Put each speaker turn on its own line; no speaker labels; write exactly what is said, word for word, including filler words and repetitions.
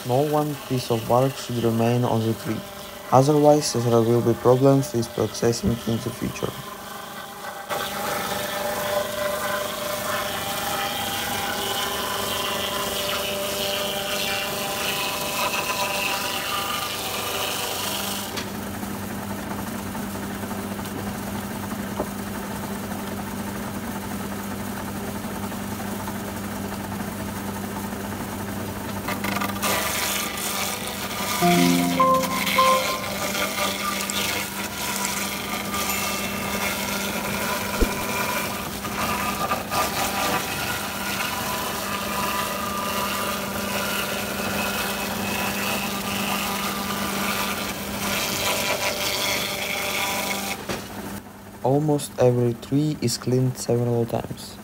No one piece of bark should remain on the tree, otherwise there will be problems with processing in the future. Almost every tree is cleaned several times.